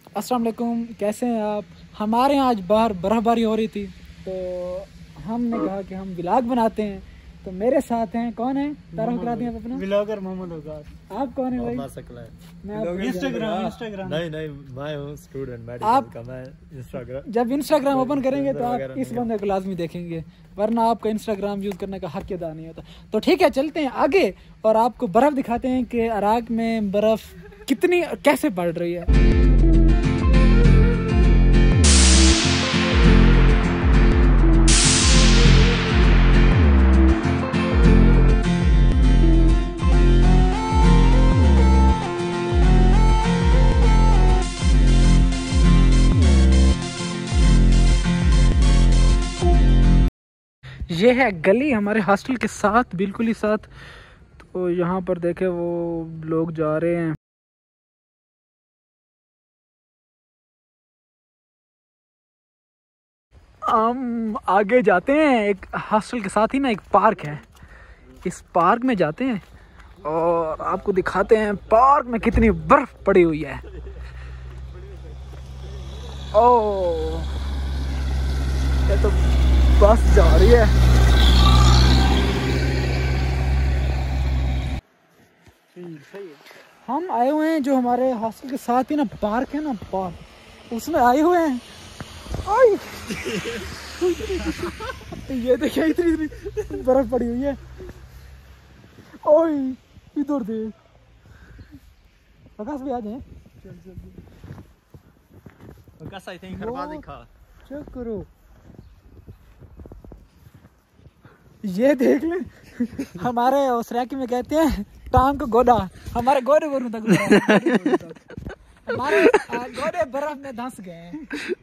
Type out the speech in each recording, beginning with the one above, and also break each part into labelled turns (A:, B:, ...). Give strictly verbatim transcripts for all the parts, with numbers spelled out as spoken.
A: अस्सलाम वालेकुम, कैसे हैं आप। हमारे यहाँ आज बाहर बर्फबारी हो रही थी तो हमने कहा कि हम व्लॉग बनाते हैं। तो मेरे साथ हैं, कौन है, तारुफ करा दिया अपना
B: व्लॉगर मोहम्मद अवकार।
A: आप कौन है भाई?
B: मैं इंस्टाग्राम इंस्टाग्राम
C: नहीं नहीं मैं हूँ स्टूडेंट मेडिकल
A: आप
C: का। मैं इंस्टाग्राम
A: जब इंस्टाग्राम ओपन करेंगे तो आप इस बंदे को लाजमी देखेंगे, वरना आपका इंस्टाग्राम यूज करने का हक अदा नहीं होता। तो ठीक है, चलते हैं आगे और आपको बर्फ दिखाते हैं कि अराक में बर्फ कितनी कैसे पड़ रही है। ये है गली हमारे हॉस्टल के साथ, बिल्कुल ही साथ। तो यहाँ पर देखे वो लोग जा रहे हैं। हम आगे जाते हैं, एक हॉस्टल के साथ ही ना एक पार्क है, इस पार्क में जाते हैं और आपको दिखाते हैं पार्क में कितनी बर्फ पड़ी हुई है। ओह, ये तो बस जा रही है। हम आए हुए हैं जो हमारे हॉस्टल के साथ ही ना पार्क है ना, पार्क उसमें आए हुए हैं। ये देखिए इतनी इतनी बर्फ पड़ी हुई है। ओए इधर देख, आकाश भी आ जाए।
C: आकाश आई थिंक खरबाजी खा
A: चेक करो, ये देख ले। हमारे उसराकी में कहते हैं टांग को गोदा, हमारे गोदे गोरू तक, हमारे गोदे बर्फ में धंस गए हैं।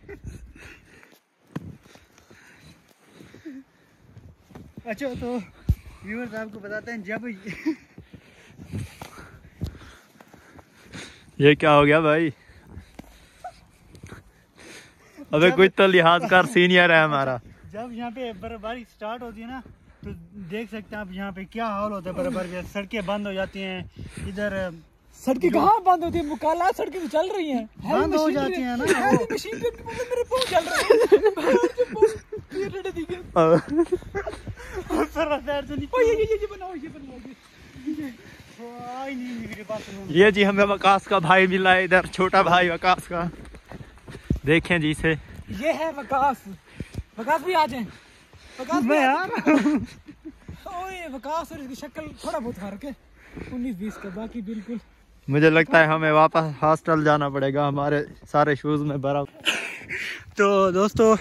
B: अच्छा, तो व्यूअर्स आपको बताते हैं, जब
C: ये क्या हो गया भाई? अबे कुछ तो लिहाज कर, सीनियर है हमारा।
B: जब यहाँ पे बर्फबारी स्टार्ट होती है ना तो देख सकते हैं आप यहाँ पे क्या हाल होता है बर्फबारी के। सड़कें बंद हो जाती हैं, इधर
A: सड़कें कहाँ बंद होती है, मुकाला सड़कें तो चल रही हैं,
B: बंद हो जाती हैं ना।
A: मशीन पे मेरे पाँव चल रहे हैं।
C: ये जी हमें वकास का भाई मिला है इधर, छोटा भाई वकास का, देखें जी इसे।
A: ये है वकास, वकास भी आ जाए। वकास
B: मैं यार
A: ओए वकास और इसकी शक्ल थोड़ा बहुत फर्क है, उन्नीस बीस का, बाकी बिल्कुल।
C: मुझे लगता है हमें वापस हॉस्टल जाना पड़ेगा, हमारे सारे शूज में बर्फ।
B: तो दोस्तों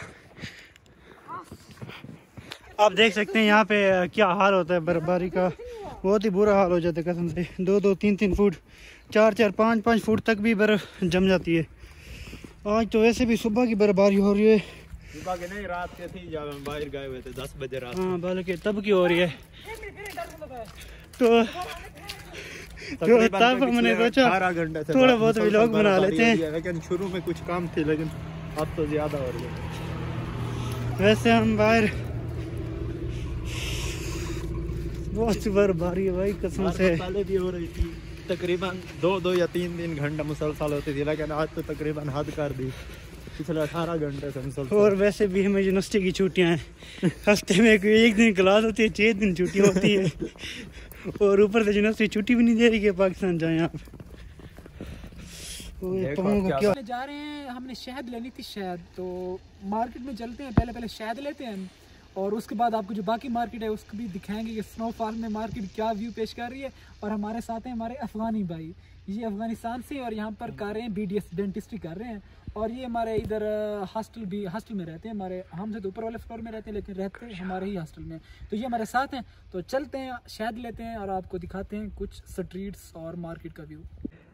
B: आप देख सकते हैं यहाँ पे क्या हाल होता है बर्फबारी का। बहुत ही बुरा हाल हो जाता है कसम से। दो दो तीन तीन फुट, चार चार पाँच पाँच फुट तक भी बर्फ जम जाती है। आज तो वैसे भी सुबह की बर्फबारी हो रही है,
C: सुबह के नहीं रात के थी जब हम बाहर गए हुए थे, दस बजे रात।
B: हाँ, बल्कि तब की हो रही है। तो तो तब हमने सोचा थोड़ा बहुत व्लॉग बना लेते हैं,
C: लेकिन शुरू में कुछ काम थे, लेकिन अब तो ज्यादा हो रही है।
B: वैसे हम बाहर बहुत बर्फबारी है भाई कसम से।
C: पहले भी हो रही थी, तकरीबन दो दो या तीन तीन घंटा मुसलसल होती थी, लेकिन आज तो तकरीबन हद कर दी, पिछले अठारह घंटे से मुसलसल।
B: और वैसे भी हमें यूनिवर्सिटी की छुट्टियां हैं, हफ्ते में कोई एक दिन क्लास होती है, छः दिन छुट्टी होती है, और ऊपर से यूनिवर्सिटी छुट्टी भी नहीं दे रही कि पाकिस्तान जाए आप।
A: क्या जा रहे हैं, हमने शहद लेनी थी शहद, तो मार्केट में चलते हैं, पहले पहले शहद लेते हैं और उसके बाद आपको जो बाकी मार्केट है उसको भी दिखाएंगे कि स्नोफॉल में मार्केट क्या व्यू पेश कर रही है। और हमारे साथ हैं हमारे अफगानी भाई, ये अफगानिस्तान से और यहाँ पर कर रहे हैं बी डी एस डेंटिस्ट्री कर रहे हैं। और ये हमारे इधर हॉस्टल भी हॉस्टल में रहते हैं, हमारे हमसे तो ऊपर वाले फ्लोर में रहते हैं, लेकिन रहते हैं हमारे ही हॉस्टल में। तो ये हमारे साथ हैं, तो चलते हैं शहद लेते हैं और आपको दिखाते हैं कुछ स्ट्रीट्स और मार्केट का व्यू।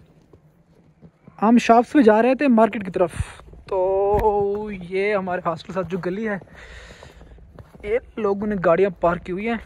A: हम शॉप्स पे जा रहे थे मार्केट की तरफ, तो ये हमारे हॉस्टल के साथ जो गली है, ये लोगों ने गाड़ियां पार्क की हुई हैं।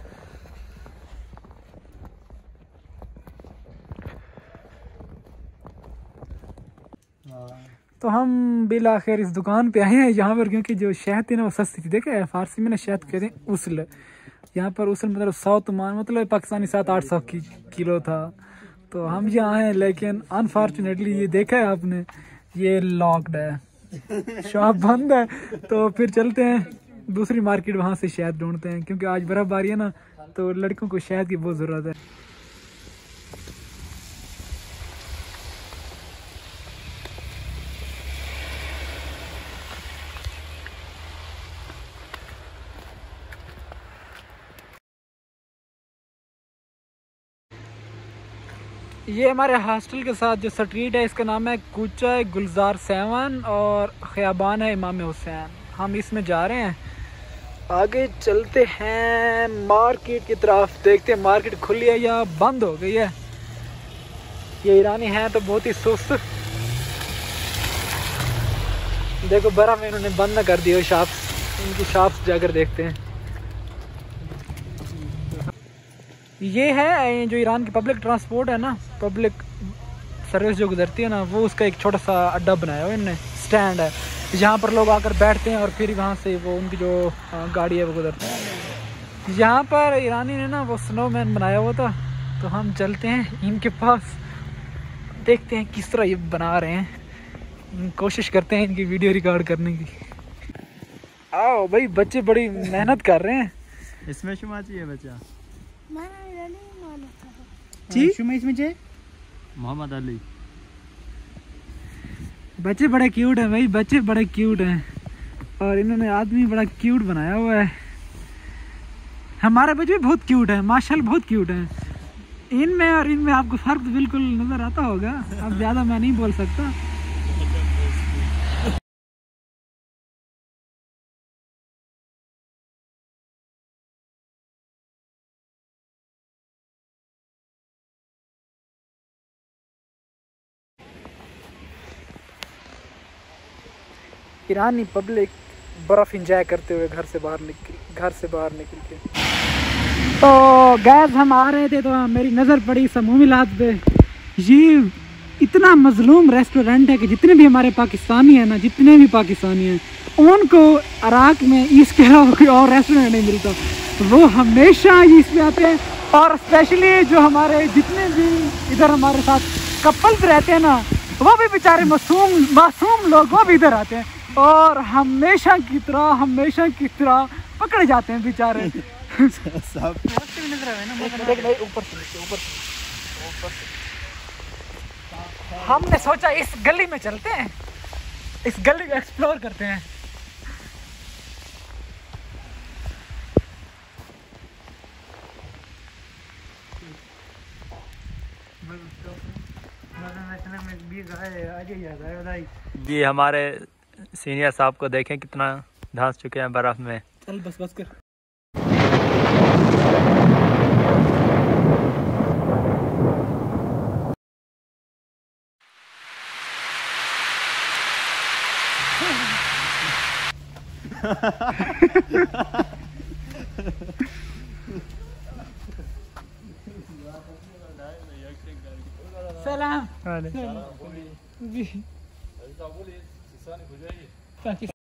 A: तो हम बिल आखिर इस दुकान पे आए हैं यहाँ पर, क्योंकि जो शहद थी ना वो सस्ती थी। देखे फारसी में ना शहद कहते हैं उसल, यहाँ पर उसल मतलब सौ तुमान मतलब पाकिस्तानी सात आठ सौ की किलो था। तो हम यहाँ हैं, लेकिन अनफॉर्चुनेटली ये देखा है आपने, ये लॉक्ड है, शॉप बंद है। तो फिर चलते हैं दूसरी मार्केट, वहाँ से शहद ढूंढते हैं, क्योंकि आज बर्फबारी है ना, तो लड़कों को शहद की बहुत ज़रूरत है। ये हमारे हॉस्टल के साथ जो स्ट्रीट है, इसका नाम है कूचा गुलजार सेवन और ख़ियाबान है इमाम हुसैन। हम इसमें जा रहे हैं, आगे चलते हैं मार्केट की तरफ, देखते हैं मार्केट खुली है या बंद हो गई है। ये ईरानी है तो बहुत ही सुस्त, देखो बर्फ में इन्होंने बंद ना कर दिया शॉप्स, इनकी शॉप्स जाकर देखते हैं। ये है जो ईरान की पब्लिक ट्रांसपोर्ट है ना, पब्लिक सर्विस जो गुजरती है ना, वो उसका एक छोटा सा अड्डा बनाया हुआ इन्होंने, स्टैंड है जहाँ पर लोग आकर बैठते हैं और फिर वहाँ से वो उनकी जो गाड़ी है वो गुजरती है। यहाँ पर ईरानी ने ना वो स्नोमैन बनाया हुआ था, तो हम चलते हैं इनके पास, देखते हैं किस तरह ये बना रहे हैं, कोशिश करते हैं इनकी वीडियो रिकॉर्ड करने की। आओ भाई, बच्चे बड़ी मेहनत कर रहे हैं।
C: इसमें शुमा चाहिए बच्चा
B: जी शुमा इसमें चाहिए
C: मोहम्मद अली।
A: बच्चे बड़े क्यूट हैं भाई, बच्चे बड़े क्यूट हैं, और इन्होंने आदमी बड़ा क्यूट बनाया हुआ है। हमारे बच्चे भी बहुत क्यूट हैं, माशाल्लाह बहुत क्यूट हैं। इनमें और इनमें आपको फर्क तो बिल्कुल नजर आता होगा, अब ज्यादा मैं नहीं बोल सकता। ईरानी पब्लिक बर्फ इंजॉय करते हुए घर से बाहर निकल घर से बाहर निकल के। तो गैस हम आ रहे थे तो मेरी नज़र पड़ी समूह मिलाद पे। ये इतना मजलूम रेस्टोरेंट है कि जितने भी हमारे पाकिस्तानी हैं ना, जितने भी पाकिस्तानी हैं, उनको इराक में इसके अलावा कोई और रेस्टोरेंट नहीं मिलता, वो हमेशा इस पे आते हैं। और स्पेशली जो हमारे जितने भी इधर हमारे साथ कपल्स रहते हैं ना, वो भी बेचारे मासूम मासूम लोग वो भी इधर आते हैं और हमेशा की तरह हमेशा की तरह पकड़े जाते हैं बेचारे।
C: सब
A: ऊपर से ऊपर हमने सोचा इस गली में चलते हैं, इस गली को एक्सप्लोर करते हैं।
C: जी हमारे सीनियर साहब को देखें कितना धंस चुके हैं बर्फ में।
A: चल बस बस कर। सलाम।